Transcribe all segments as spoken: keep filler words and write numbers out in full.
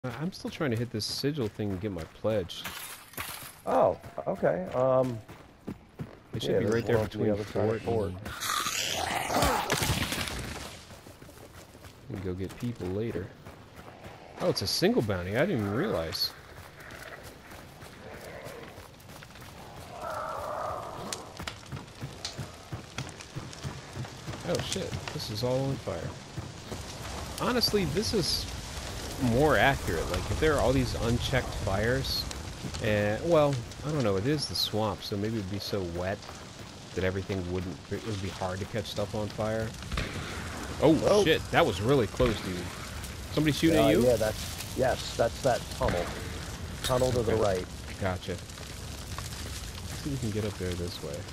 I'm still trying to hit this sigil thing and get my pledge. Oh, okay. Um, It should yeah, be right there between the fort, fort. And, and go get people later. Oh, it's a single bounty. I didn't even realize. Oh shit, this is all on fire. Honestly, this is more accurate. Like, if there are all these unchecked fires, and, well, I don't know, it is the swamp, so maybe it would be so wet that everything wouldn't, it would be hard to catch stuff on fire. Oh, oh. Shit, that was really close, dude. Somebody shooting uh, at you? Yeah, that's, yes, that's that tunnel. Tunnel okay. to the right. Gotcha. Let's see if we can get up there this way.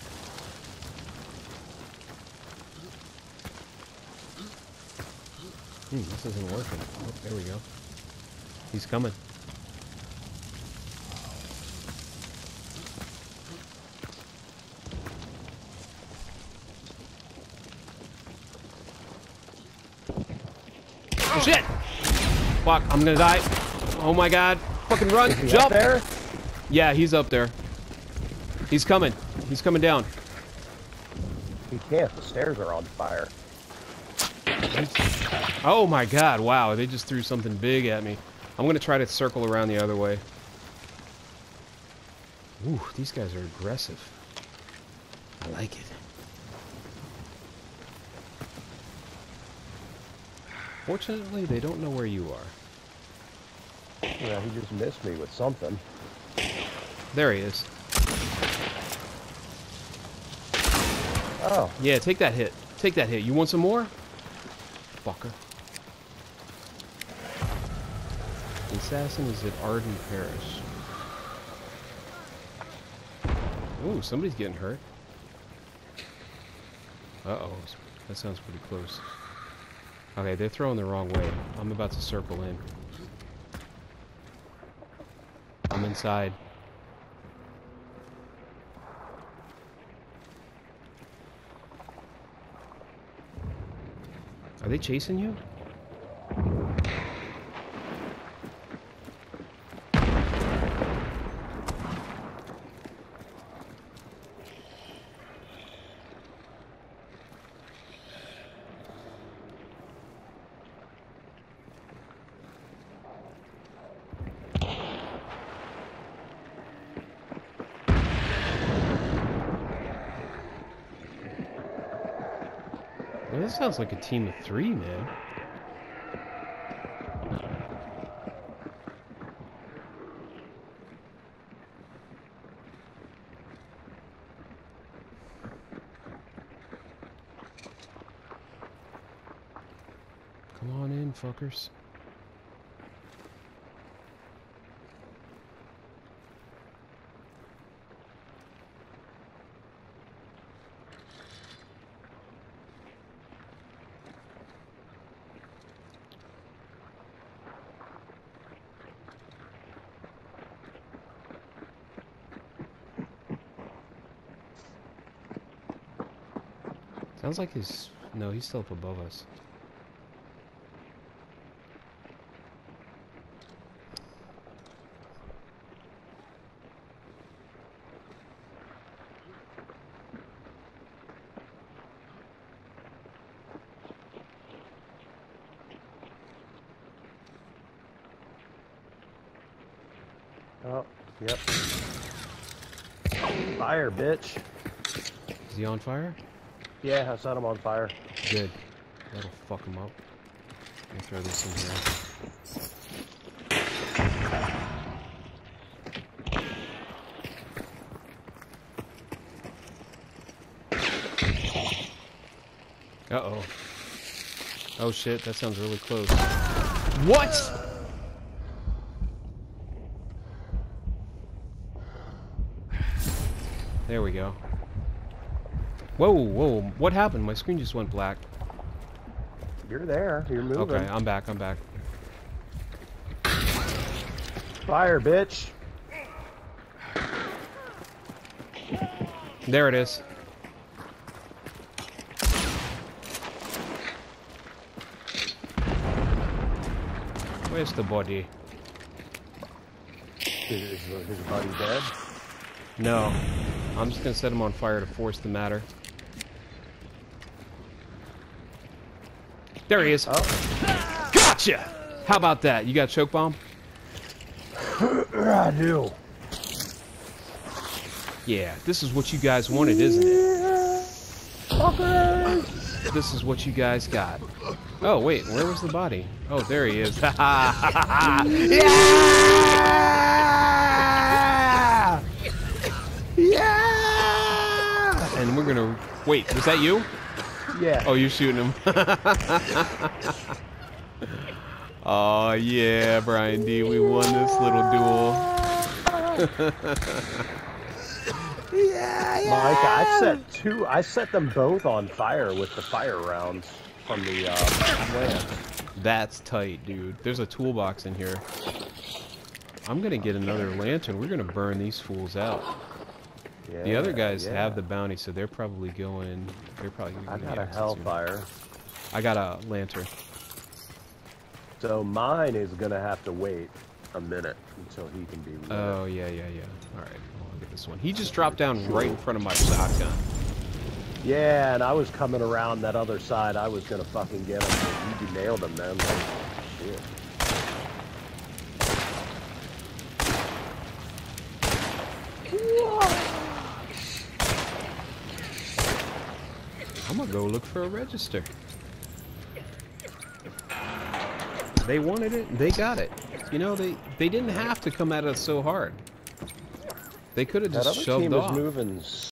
Hmm, this isn't working. Oh, there we go. He's coming. Oh, shit! Fuck, I'm gonna die. Oh my god. Fucking run. Is he Jump! Up there? Yeah, he's up there. He's coming. He's coming down. He can't. The stairs are on fire. Oh my god, wow, they just threw something big at me. I'm gonna try to circle around the other way. Ooh, these guys are aggressive. I like it. Fortunately, they don't know where you are. Yeah, he just missed me with something. There he is. Oh. Yeah, take that hit. Take that hit. You want some more? Fucker. The assassin is at Arden Parish. Ooh, somebody's getting hurt. Uh-oh. That sounds pretty close. Okay, they're throwing the wrong way. I'm about to circle in. I'm inside. Are they chasing you? Well, this sounds like a team of three, man. Come on in, fuckers. Sounds like he's... No, he's still up above us. Oh, yep. Fire, bitch. Is he on fire? Yeah, I set him on fire. Good. That'll fuck him up. Let me throw this in here. Uh-oh. Oh shit, that sounds really close. What?! There we go. Whoa, whoa, what happened? My screen just went black. You're there. You're moving. Okay, I'm back, I'm back. Fire, bitch. There it is. Where's the body? Is, is his buddy dead? No. I'm just gonna set him on fire to force the matter. There he is. Oh. Gotcha! How about that? You got a choke bomb? I do. Yeah, this is what you guys wanted, isn't it? Okay. This is what you guys got. Oh, wait, where was the body? Oh, there he is. Yeah! Yeah! And we're gonna... Wait, was that you? Yeah. Oh, you're shooting him. Oh, yeah, Brian D, we won this little duel. Yeah, yeah. Mike, I set two. I set them both on fire with the fire rounds from the uh, lance. That's tight, dude. There's a toolbox in here. I'm gonna get another lantern. We're gonna burn these fools out. Yeah, The other guys yeah. have the bounty, so they're probably going. They're probably. Gonna I give me got a access to it. hellfire. I got a lantern. So mine is gonna have to wait a minute until he can be lit. Oh yeah, yeah, yeah. All right, I'll get this one. He just dropped down right in front of my shotgun. Yeah, and I was coming around that other side. I was gonna fucking get him. But you nailed him, man. Like, shit. I'm gonna go look for a register. They wanted it, they got it. You know, they they didn't have to come at us so hard. They could have That just other shoved team off. is moving